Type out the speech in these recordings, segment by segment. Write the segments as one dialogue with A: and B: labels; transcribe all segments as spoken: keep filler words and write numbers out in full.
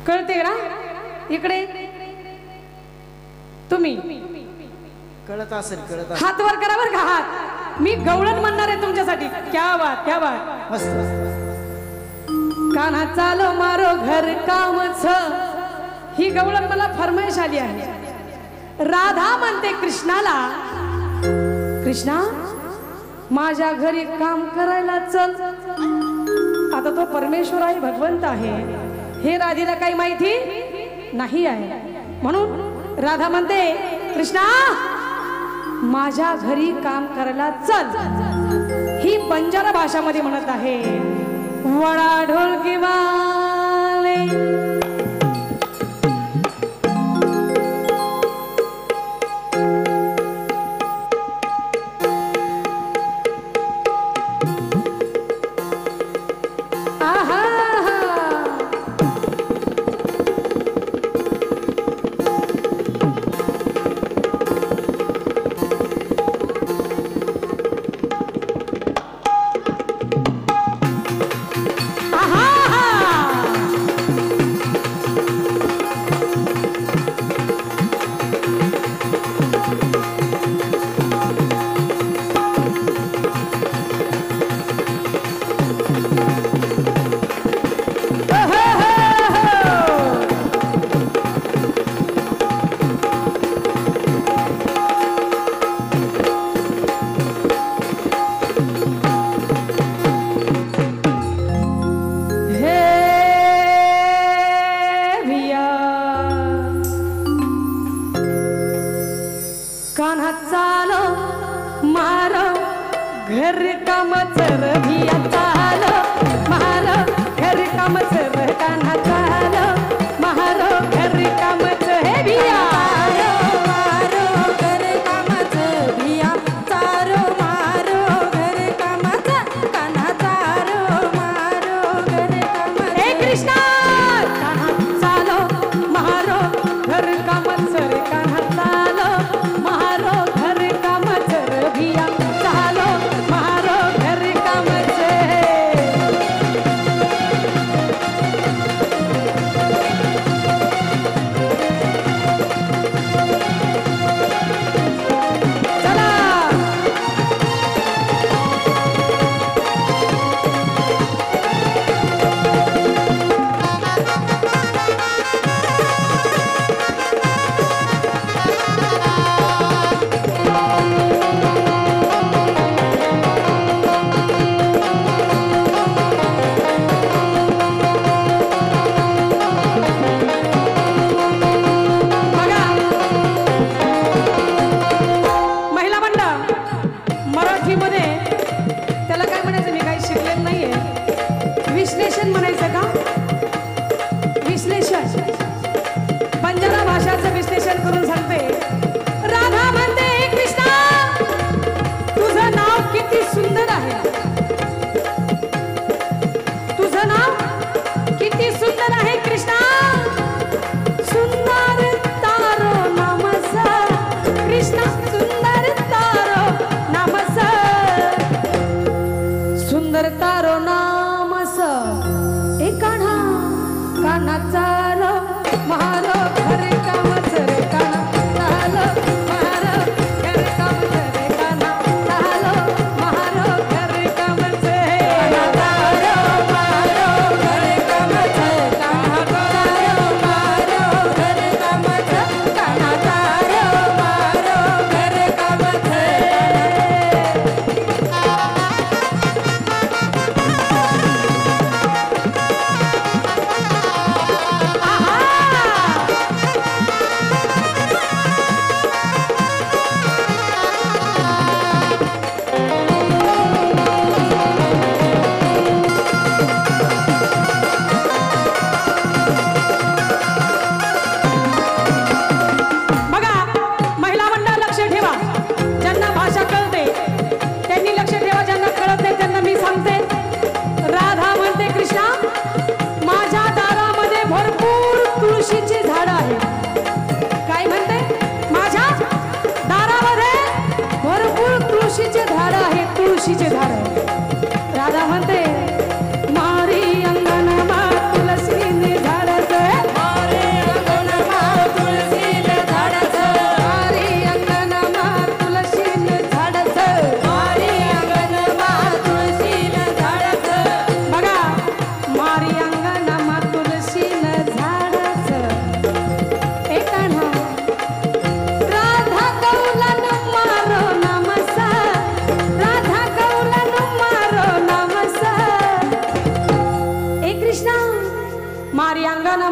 A: कळते ना? इकडे तुम्ही
B: कळत असेल कळत असेल
A: हात वर करा बर का हात. मी गवळण म्हणणार आहे तुमच्यासाठी. क्या बात क्या बात.
B: मस्त.
A: कान्हा चालो मारो घर कामच ही गवळण मला फरमाईश आली आहे. राधा म्हणते कृष्णाला, कृष्णा माझ्या घरी काम करायला चल. आता तो परमेश्वर आहे, भगवंत आहे, हे राधेला काही माहिती नाही आहे. म्हणून राधा म्हणते कृष्णा माझ्या घरी काम करायला चल. ही बंजारा भाषामध्ये म्हणत आहे. वडा ढोलकी वाले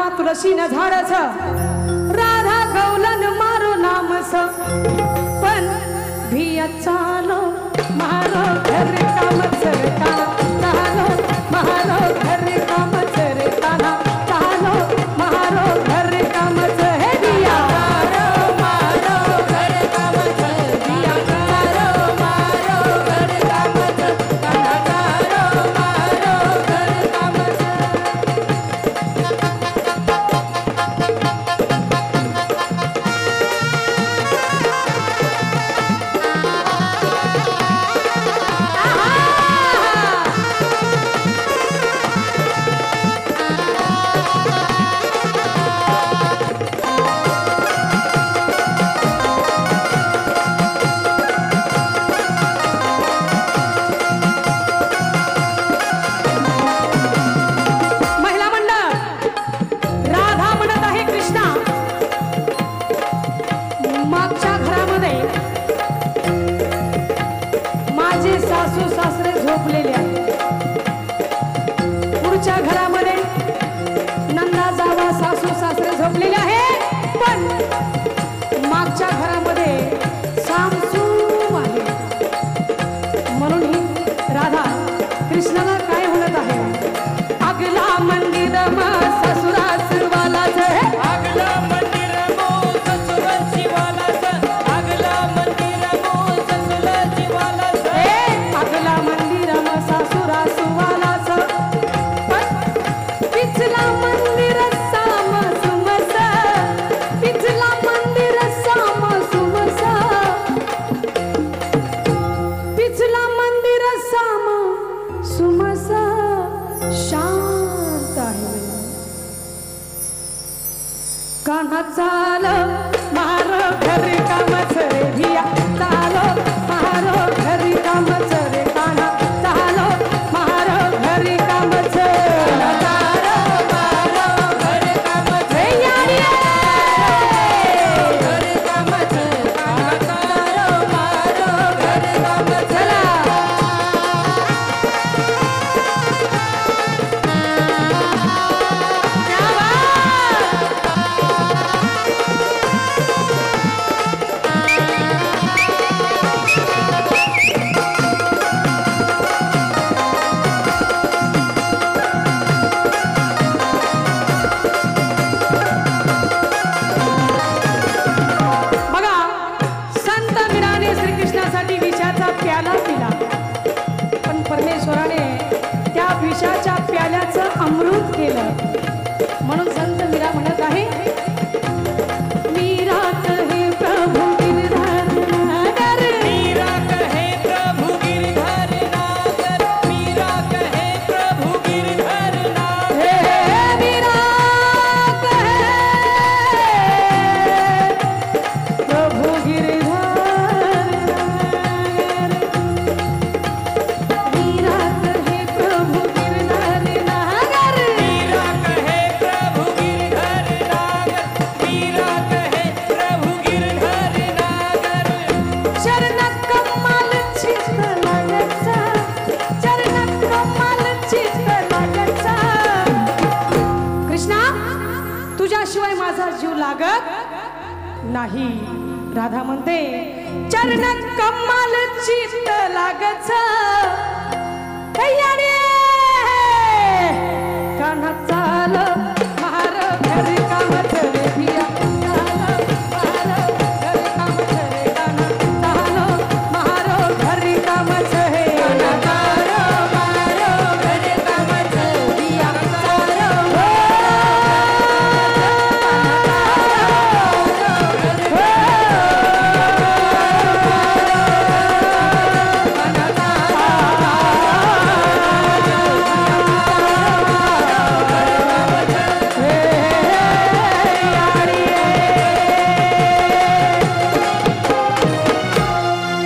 A: मा तुळशी न झाडस राधा गौलन मारो नामस पण भिया चालो मारो घर काम चरता चालो मारो घर काम चरता चालो मारो घर काम हे भिया मारो घर काम भिया मारो मारो घर काम मारो मारो घर काम पुढच्या घरामध्ये नंदा जावा सासू सासरे झोपलेले आहे पण मागच्या घरामध्ये सामसूम आहे म्हणून ही राधा कृष्णाला काय म्हणत आहे अगला मंदिर मा ससुरा सुरवाला
C: अगला मंदिर मो ससुरा शिवाला अगला मंदिर मो ससुरा शिवाला
A: अगला मंदिर मा सासुरा सुवाला पिछला मंदिर साम सुमस पिछला मंदिर साम सुमस पिछला मंदिर साम सुमस शांत आहे कान्हा चाल मारो घरी कामच रे भिया चालो मारो घरी कामच रे कान्हा चालो मारो घरी कामच विषाच्या प्याल्याचं अमृत केलं म्हणून संत मीरा म्हणत आहे मीरा कहे प्रभु गिरधर नागर
C: मीरा कहे प्रभु गिरधर नागर मीरा कहे प्रभु गिरधर नागर
A: हे मीरा कहे प्रभु गिरधर नागर मीरा कहे प्रभु तुझ्याशिवाय माझा जीव लागत नाही राधा म्हणते चरण कमाल चित्त लागच